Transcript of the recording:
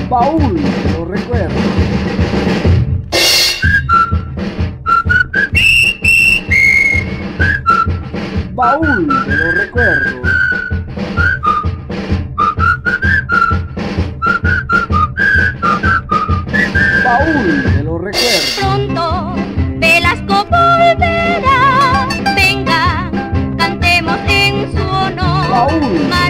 Baúl de los recuerdos. Baúl de los recuerdos. Baúl de los recuerdos. Pronto Velasco volverá. Venga, cantemos en su honor. Baúl